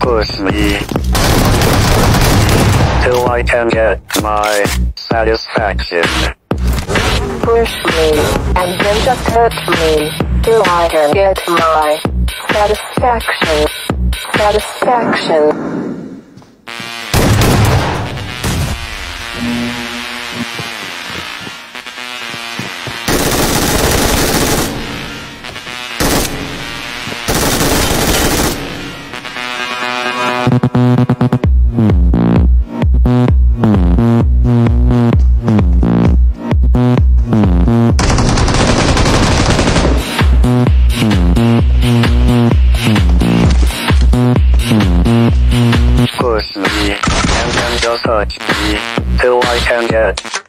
Push me till I can get my satisfaction. Push me, and then just hurt me, till I can get my satisfaction. Satisfaction. Push me, and then just touch me, till I can get